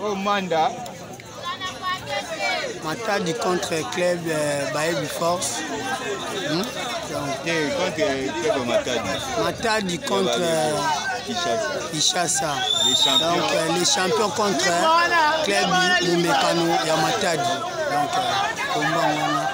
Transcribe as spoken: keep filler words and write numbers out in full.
Oh, Manda. Matadi contre club euh, Vive Force. Hmm? Donc, contre club Matadi. Matadi contre euh, Ishasa. Les champions. Donc euh, les champions contre euh, club Megaman et Matadi. Donc euh, combat.